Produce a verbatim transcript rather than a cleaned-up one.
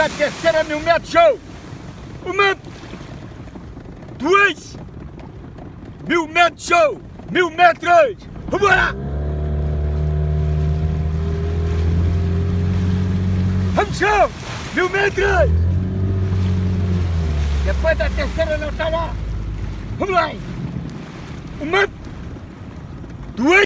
da terceira mil metros, show! Uma, dois, mil metros, show! Mil metros! Vambora! Vamos, show! Mil metros! Depois da terceira não está lá! Vamos lá! Uma, duas,